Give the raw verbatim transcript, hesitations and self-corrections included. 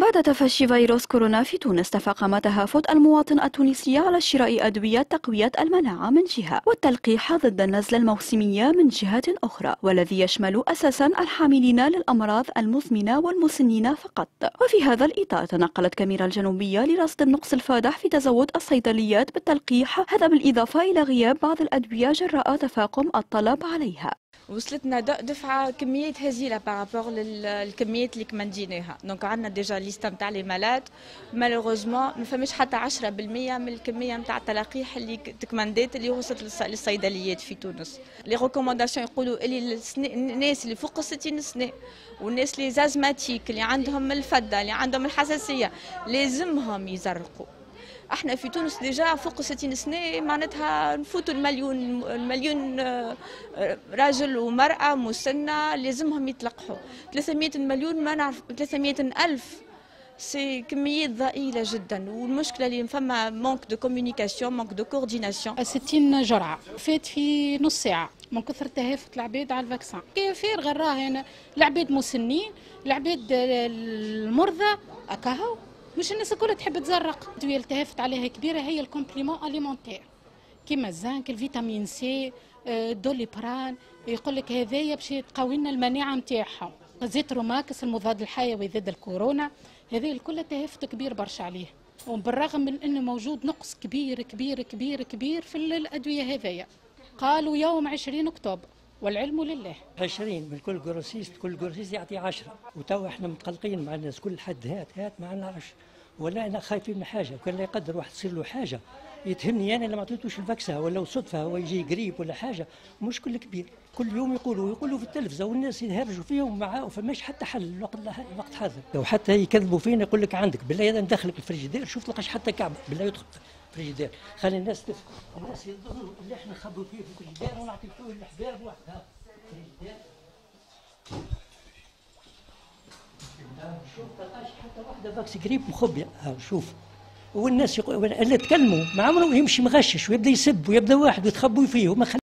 بعد تفشي فيروس كورونا في تونس، تفاقم تهافت المواطن التونسي على شراء أدوية تقوية المناعة من جهة، والتلقيح ضد النزلة الموسمية من جهة أخرى، والذي يشمل أساسا الحاملين للأمراض المزمنة والمسنين فقط. وفي هذا الإطار تنقلت كاميرا الجنوبية لرصد النقص الفادح في تزود الصيدليات بالتلقيح، هذا بالإضافة إلى غياب بعض الأدوية جراء تفاقم الطلب عليها. وصلتنا دفعه كميات هزيله بارابور للكميات اللي كمنديناها. دونك عندنا ديجا ليستا نتاع لي مالاد، مالوغوزمون ما فماش حتى عشرة بالمية من الكميه نتاع التلقيح اللي تكمندات اللي وصلت للصيدليات في تونس. لي ريكومونداسيون يقولوا اللي الناس اللي فوق الستين سنه والناس اللي زازماتيك اللي عندهم الفده اللي عندهم الحساسيه لازمهم يزرقوا. احنا في تونس ديجا فوق ستين سنه معناتها نفوتوا المليون المليون راجل ومراه مسنه لازمهم يتلقحوا. ثلاثمئة مليون ما نعرف، ثلاثمئة الف سي كميات ضئيله جدا. والمشكله اللي فما مونك دو كومونيكاسيون، مونك دو كورديناسيون. ستين جرعه فات في نص ساعه من كثر تهافت العباد على الفاكسان. كيف فارغه راهي العباد مسنين، العباد المرضى اكاهو، مش الناس الكل تحب تزرق. الادويه اللي التهافت عليها كبيره هي الكومبليمون اليمونتير كيما الزنك، الفيتامين سي، الدوليبران، يقول لك هذايا باش تقوي لنا المناعه نتاعهم. زيت روماكس المضاد الحيوي ضد الكورونا، هذه الكل تهافت كبير برشا عليه، وبالرغم من انه موجود نقص كبير كبير كبير كبير في الادويه هذايا. قالوا يوم عشرين اكتوبر والعلم لله. عشرين من كل جروسيست، كل جروسيست يعطي عشرة، وتوا احنا متقلقين مع الناس، كل حد هات هات ما نعرفش، ولا انا خايفين من حاجه. كان لا يقدر واحد تصير له حاجه يتهمني انا اللي ما عطيتوش الفاكسه، ولا صدفه هو يجي قريب ولا حاجه. مشكل كبير كل يوم يقولوا يقولوا في التلفزه والناس يهرجوا فيهم معاه، وفماش حتى حل الوقت الوقت هذا. لو حتى يكذبوا فينا يقول لك عندك بالله هذا ندخلك الفريجيدير شوف تلقاش حتى كعبه بالله يدخل الفريجيدير. خلي الناس تفهم، الناس يظنوا اللي احنا نخبوا فيه في الفريجيدير ونعطي فيه الحباب وحدها. شوف تلقاش حتى واحده فاكس قريب مخبيه. ها شوف، والناس يقول اللي تكلموا مع عمره يمشي مغشش ويبدا يسب ويبدا واحد ويتخبوا فيه وما